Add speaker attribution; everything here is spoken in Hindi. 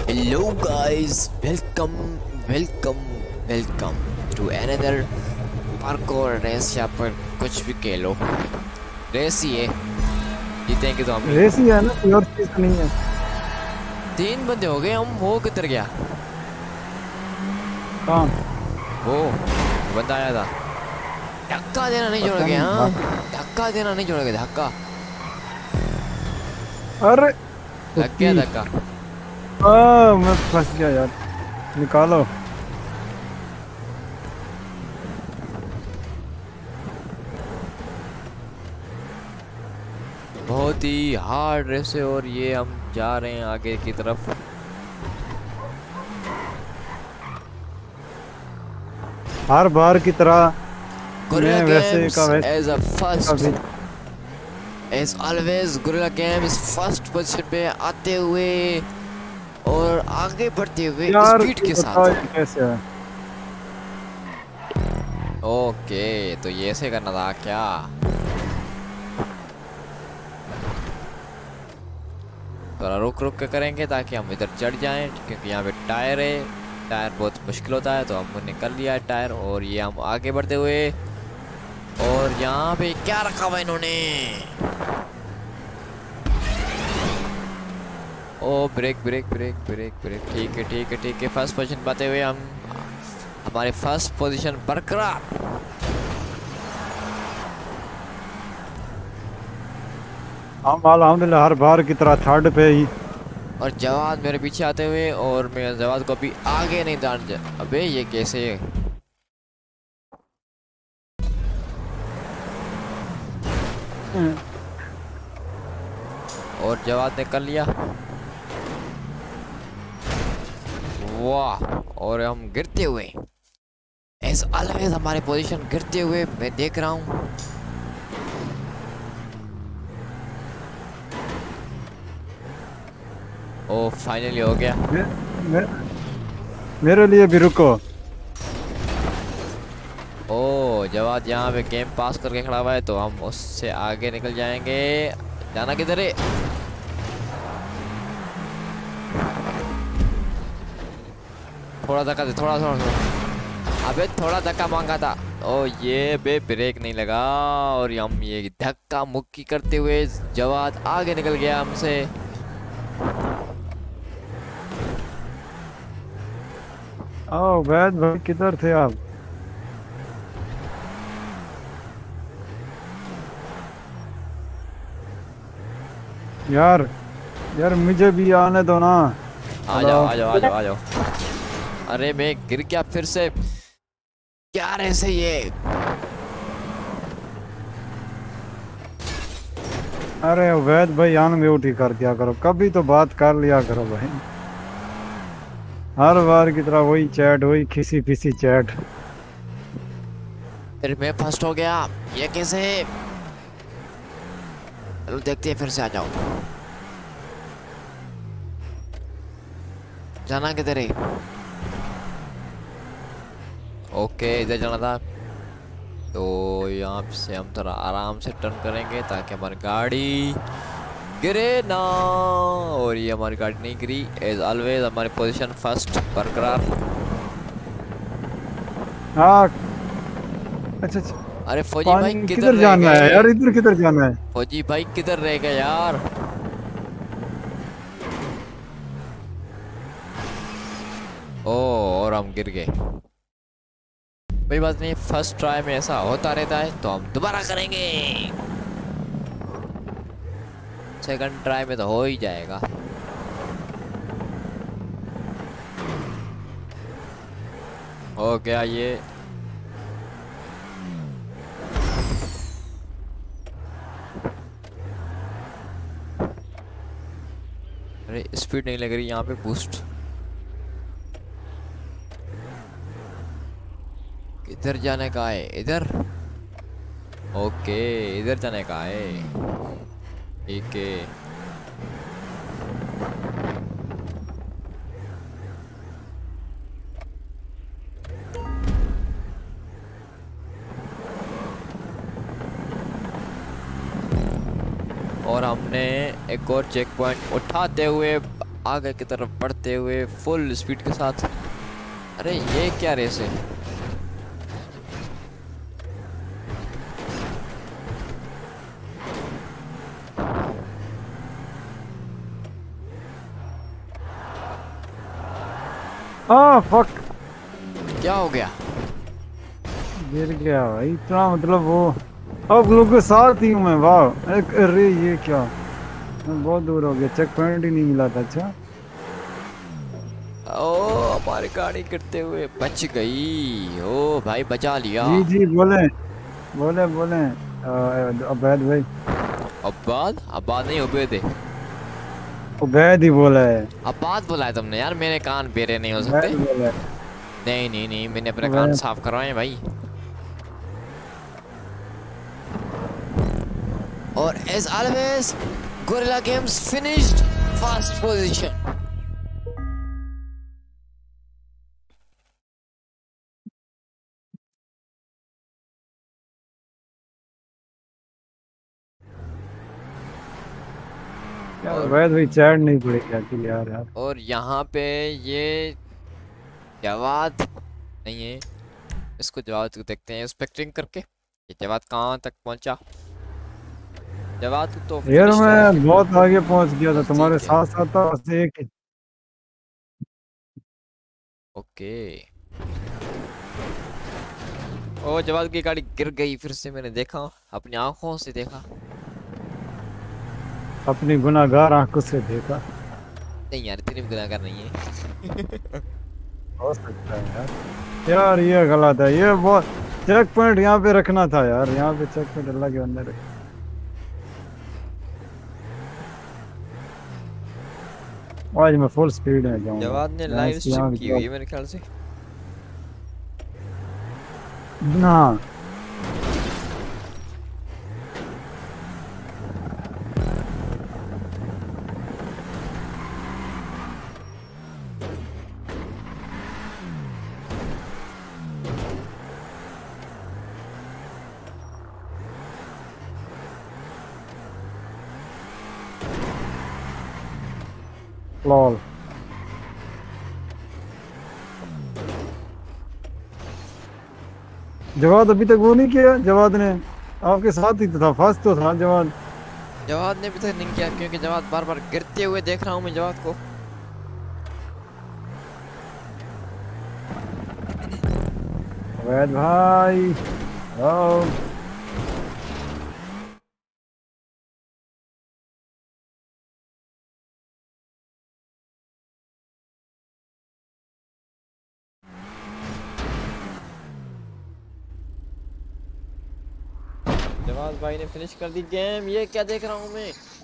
Speaker 1: Hello guys, welcome welcome to another parkour race. यहाँ पर कुछ भी कह लो, रेस ही है। जीतेंगे तो हम
Speaker 2: रेस ही है ना, कोई और चीज तो नहीं है।
Speaker 1: 3 बंदे हो गए हम। वो किधर गया?
Speaker 2: कौन?
Speaker 1: वो बंदा आया था। धक्का देना नहीं छोड़
Speaker 2: पता
Speaker 1: गया।
Speaker 2: नहीं
Speaker 1: हाँ, धक्का देना नहीं छोड़ गया। धक्का
Speaker 2: अरे
Speaker 1: लग गया धक्का।
Speaker 2: मैं फंस गया यार। निकालो।
Speaker 1: बहुत ही हार्ड रेस है और ये हम जा रहे हैं आगे की तरफ।
Speaker 2: हर बार की तरह
Speaker 1: Gorilla
Speaker 2: मैं वैसे
Speaker 1: Games
Speaker 2: का वैसे
Speaker 1: as a first
Speaker 2: अभी
Speaker 1: as always Gorilla Games first position पे आते हुए और आगे बढ़ते हुए
Speaker 2: यार
Speaker 1: स्पीड के
Speaker 2: बताओ
Speaker 1: साथ।
Speaker 2: ये कैसे है।
Speaker 1: ओके, तो ये ऐसे करना था क्या? थोड़ा रुक रुक के करेंगे ताकि हम इधर चढ़ जाएं, क्योंकि यहाँ पे टायर है। टायर बहुत मुश्किल होता है, तो हमने कर लिया है टायर। और ये हम आगे बढ़ते हुए, और यहाँ पे क्या रखा हुआ इन्होंने? ओ brake brake brake brake brake. ठीक है ठीक है ठीक है। फर्स्ट पोजीशन पाते हुए हम हमारे फर्स्ट पोजीशन बरकरार।
Speaker 2: हम अल्हम्दुलिल्लाह हर बार की तरह थर्ड पे ही।
Speaker 1: और जवाद मेरे पीछे आते हुए, और मैं जवाद को अभी आगे नहीं जान जा। अबे ये कैसे? और जवाद ने कर लिया। वाह। और हम गिरते हुए एज ऑलवेज हमारे पोजीशन गिरते हुए मैं देख रहा हूँ। ओ फाइनली हो गया।
Speaker 2: मे, मेरे लिए भी रुको।
Speaker 1: ओ जवाद यहाँ पे गेम पास करके खड़ा हुआ है, तो हम उससे आगे निकल जाएंगे। जाना किधर है? थोड़ा धक्का दे, थोड़ा थोड़ा थोड़ा। अबे थोड़ा धक्का मांगा था। ओ ये बे ब्रेक नहीं लगा, और हम ये धक्का मुक्की करते हुए जवाद आगे निकल गया हमसे।
Speaker 2: आओ वैद भाई, किधर थे आप? यार यार मुझे भी आने दो ना।
Speaker 1: आ
Speaker 2: हेलो।
Speaker 1: जाओ आ जाओ आ जाओ आ जाओ। अरे मैं गिर गया फिर से। क्या ऐसे ये?
Speaker 2: अरे वैद भाई, आन में उठी कर दिया करो, कभी तो बात कर लिया करो भाई। हर बार की तरह वही चैट, वही खिसी पिसी चैट।
Speaker 1: फिर मैं फर्स्ट हो गया। ये कैसे? चलो देखते हैं, फिर से आ जाओ। जाना किधर है? ओके इधर जाना था। तो यहाँ से हम थोड़ा आराम से टर्न करेंगे ताकि हमारी गाड़ी गिरे ना। और ये हमारी गाड़ी नहीं गिरी। एज ऑलवेज हमारी पोजीशन फर्स्ट बरकरार।
Speaker 2: हाँ। अच्छा अच्छा।
Speaker 1: अरे फौजी भाई
Speaker 2: पानी
Speaker 1: किधर
Speaker 2: किधर
Speaker 1: रह
Speaker 2: जाना है
Speaker 1: गए?
Speaker 2: यार? इधर किधर जाना है?
Speaker 1: फौजी भाई किधर रह गए यार? ओ और हम गिर गए। कोई बात नहीं, फर्स्ट ट्राई में ऐसा होता रहता है, तो हम दोबारा करेंगे। सेकंड ट्राई में तो हो ही जाएगा। हो गया ये। अरे स्पीड नहीं लग रही यहाँ पे बूस्ट। किधर जाने का है? इधर। ओके इधर जाने का है। ठीक है। और हमने एक और चेक पॉइंट उठाते हुए आगे की तरफ बढ़ते हुए फुल स्पीड के साथ। अरे ये क्या रेस है?
Speaker 2: फक,
Speaker 1: क्या हो गया?
Speaker 2: गिर गया भाई। इतना मतलब वो अब लोग के साथ ही हूँ मैं। वाह, अरे ये क्या, मैं बहुत दूर हो गया, चेक पॉइंट ही नहीं मिला था। अच्छा
Speaker 1: ओ हमारी गाड़ी गिरते हुए बच गई। ओ भाई बचा लिया।
Speaker 2: जी जी, बोले बोले बोले। अवैध भाई,
Speaker 1: अब्बाद अब्बाद नहीं उबैद है।
Speaker 2: अवैध ही बोला है।
Speaker 1: अब्बाद बोला है तुमने यार, मेरे कान बेरे नहीं हो सकते।
Speaker 2: अवैध बोला है।
Speaker 1: नहीं नहीं नहीं, मैंने अपने कान
Speaker 2: अवैध।
Speaker 1: साफ करवाए भाई। और as always Gorilla Games finished first position.
Speaker 2: यार
Speaker 1: और
Speaker 2: अवैध भाई, चैट नहीं पड़ेगी आखिर यार यार।
Speaker 1: और यहाँ पे ये जवाद नहीं है। इसको जवाद को देखते हैं इंस्पेक्टिंग करके। ये जवाद कहाँ तक पहुंचा? जवाद तो
Speaker 2: यार
Speaker 1: फिनिश लाइन के
Speaker 2: मैं बहुत आगे पहुंच गया था, तुम्हारे
Speaker 1: नजदीक है।
Speaker 2: साथ साथ था, बस एक।
Speaker 1: ओके। ओ जवाद की गाड़ी गिर गई फिर से, मैंने देखा, अपनी आंखों से देखा।
Speaker 2: अपनी गुनाहगार आंखों से देखा।
Speaker 1: नहीं यार, इतनी भी गुनाहगार नहीं है।
Speaker 2: हो सकता है यार। यार ये गलत है, ये बहुत। चेक पॉइंट यहाँ पे रखना था यार, यहाँ पे चेक पॉइंट अल्लाह के अंदर है। आज मैं फुल स्पीड में जाऊंगा।
Speaker 1: जवाद ने
Speaker 2: मैं
Speaker 1: लाइव
Speaker 2: इसकी
Speaker 1: स्ट्रीम
Speaker 2: यहाँ
Speaker 1: की हुई है मेरे ख्याल से।
Speaker 2: ना। लॉल। जवाद अभी तक वो नहीं किया जवाद ने। आपके साथ ही तो था, फर्स्ट तो था जवाद।
Speaker 1: जवाद ने अभी तक नहीं किया क्योंकि जवाद बार बार गिरते हुए देख रहा हूँ मैं जवाद को।
Speaker 2: अवैध भाई, आओ।
Speaker 1: जवाद भाई ने फिनिश कर दी गेम। ये क्या देख रहा हूँ मैं?